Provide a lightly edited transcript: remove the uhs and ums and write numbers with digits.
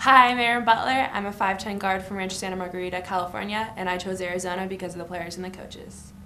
Hi, I'm Erin Butler. I'm a 5'10" guard from Rancho Santa Margarita, California, and I chose Arizona because of the players and the coaches.